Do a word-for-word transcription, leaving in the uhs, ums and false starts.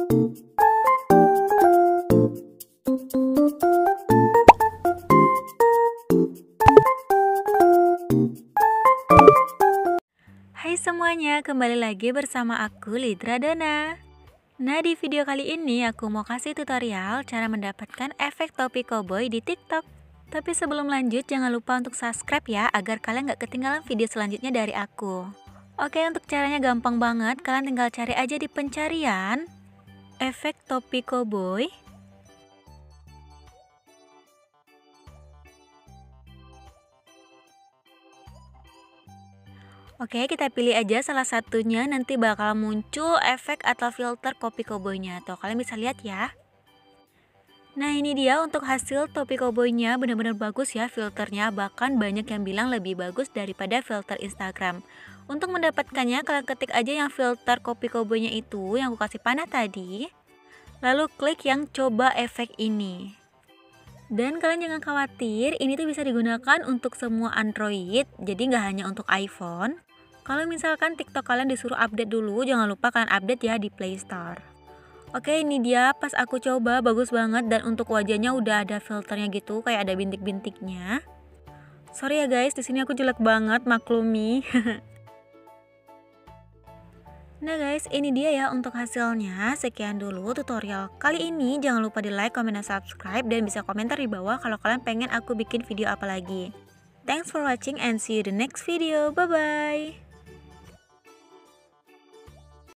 Hai semuanya, kembali lagi bersama aku Lidra Dona. Nah, di video kali ini aku mau kasih tutorial cara mendapatkan efek topi koboi di TikTok. Tapi sebelum lanjut, jangan lupa untuk subscribe ya, agar kalian gak ketinggalan video selanjutnya dari aku. Oke, untuk caranya gampang banget, kalian tinggal cari aja di pencarian efek topi koboi. Oke, kita pilih aja salah satunya, nanti bakal muncul efek atau filter topi koboinya. Tuh, kalian bisa lihat ya. Nah, ini dia untuk hasil topi koboinya, benar-benar bagus ya filternya, bahkan banyak yang bilang lebih bagus daripada filter Instagram. Untuk mendapatkannya, kalian ketik aja yang filter topi koboinya itu yang aku kasih panah tadi. Lalu klik yang coba efek ini. Dan kalian jangan khawatir, ini tuh bisa digunakan untuk semua Android, jadi nggak hanya untuk iPhone. Kalau misalkan TikTok kalian disuruh update dulu, jangan lupa kalian update ya di Play Store. Oke, ini dia pas aku coba, bagus banget, dan untuk wajahnya udah ada filternya gitu, kayak ada bintik-bintiknya. Sorry ya guys, di sini aku jelek banget, maklumi. Nah guys, ini dia ya untuk hasilnya. Sekian dulu tutorial kali ini. Jangan lupa di like, comment, dan subscribe, dan bisa komentar di bawah kalau kalian pengen aku bikin video apa lagi. Thanks for watching and see you the next video. Bye bye.